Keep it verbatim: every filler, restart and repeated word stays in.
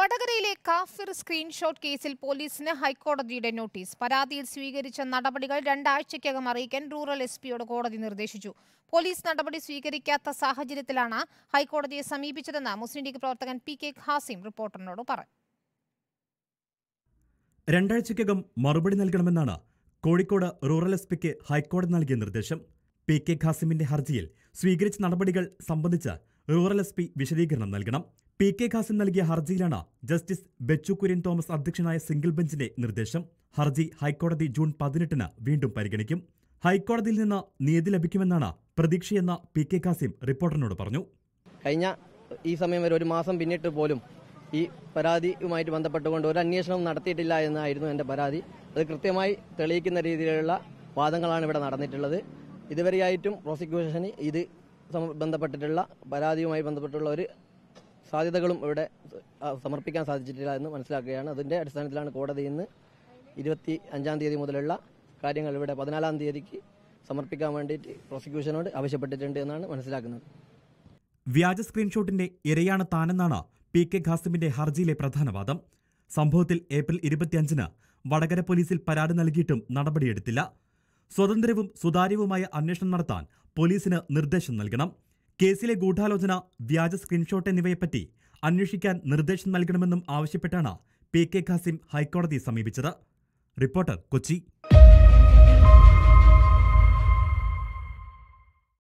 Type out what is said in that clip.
വടകരയിലെ കാഫിർ സ്ക്രീൻഷോട്ട് കേസിൽ പോലീസിന് ഹൈക്കോടതിയുടെ നോട്ടീസ്. പരാതിയിൽ സ്വീകരിച്ച നടപടികൾ രണ്ടാഴ്ചയ്ക്കകം അറിയിക്കാൻ റൂറൽ എസ് പിയോട് കോടതി നിർദ്ദേശിച്ചു. പോലീസ് നടപടി സ്വീകരിക്കാത്ത സാഹചര്യത്തിലാണ് ഹൈക്കോടതിയെ സമീപിച്ചതെന്ന് മുസ്ലിം ലീഗ് പ്രവർത്തകൻ പി കെ ഖാസിം റിപ്പോർട്ടറിനോട് പറഞ്ഞു. രണ്ടാഴ്ചയ്ക്കകം മറുപടി നൽകണമെന്നാണ് കോഴിക്കോട് റൂറൽ എസ് പിക്ക് ഹൈക്കോടതി നൽകിയ നിർദ്ദേശം. പി കെ ഖാസിമിന്റെ ഹർജിയിൽ സ്വീകരിച്ച നടപടികൾ സംബന്ധിച്ച് റൂറൽ എസ് പി വിശദീകരണം നൽകണം. പി കെ ഖാസിം നൽകിയ ഹർജിയിലാണ് ജസ്റ്റിസ് ബെച്ചു കുര്യൻ തോമസ് അധ്യക്ഷനായ സിംഗിൾ ബെഞ്ചിന്റെ നിർദ്ദേശം. ഹർജി ഹൈക്കോടതി ജൂൺ പതിനെട്ടിന് വീണ്ടും പരിഗണിക്കും. ഹൈക്കോടതിയിൽ നിന്ന് നീതി ലഭിക്കുമെന്നാണ് പ്രതീക്ഷയെന്ന പി കെ ഖാസിം റിപ്പോർട്ടറിനോട് പറഞ്ഞു. കഴിഞ്ഞ ഈ സമയം വരെ ഒരു മാസം പിന്നിട്ട് പോലും ഈ പരാതിയുമായിട്ട് ബന്ധപ്പെട്ടുകൊണ്ട് ഒരു അന്വേഷണം നടത്തിയിട്ടില്ല എന്നായിരുന്നു എൻ്റെ പരാതി. അത് കൃത്യമായി തെളിയിക്കുന്ന രീതിയിലുള്ള വാദങ്ങളാണ് ഇവിടെ നടന്നിട്ടുള്ളത്. ഇതുവരെയായിട്ടും പ്രോസിക്യൂഷന് ഇത് ബന്ധപ്പെട്ടിട്ടുള്ള പരാതിയുമായി ബന്ധപ്പെട്ടുള്ള ഒരു സാധ്യതകളും ഇവിടെ സമർപ്പിക്കാൻ സാധിച്ചിട്ടില്ല എന്ന് മനസ്സിലാക്കുകയാണ്. അതിൻ്റെ അടിസ്ഥാനത്തിലാണ് കോടതി ഇന്ന് ഇരുപത്തി അഞ്ചാം തീയതി മുതലുള്ള കാര്യങ്ങൾ ഇവിടെ പതിനാലാം തീയതിക്ക് സമർപ്പിക്കാൻ വേണ്ടിയിട്ട് പ്രോസിക്യൂഷനോട് ആവശ്യപ്പെട്ടിട്ടുണ്ട് എന്നാണ് മനസ്സിലാക്കുന്നത്. വ്യാജ സ്ക്രീൻഷോട്ടിന്റെ ഇരയാണ് താനെന്നാണ് പി കെ ഖാസിമിന്റെ ഹർജിയിലെ പ്രധാന വാദം. സംഭവത്തിൽ ഏപ്രിൽ ഇരുപത്തിയഞ്ചിന് വടകര പോലീസിൽ പരാതി നൽകിയിട്ടും നടപടിയെടുത്തില്ല. സ്വതന്ത്രവും സുതാര്യവുമായ അന്വേഷണം നടത്താൻ പോലീസിന് നിർദ്ദേശം നൽകണം. കേസിലെ ഗൂഢാലോചന, വ്യാജ സ്ക്രീൻഷോട്ട് എന്നിവയെപ്പറ്റി അന്വേഷിക്കാൻ നിർദ്ദേശം നൽകണമെന്നും ആവശ്യപ്പെട്ടാണ് പി കെ ഖാസിം ഹൈക്കോടതിയെ സമീപിച്ചത്. റിപ്പോർട്ടർ, കൊച്ചി.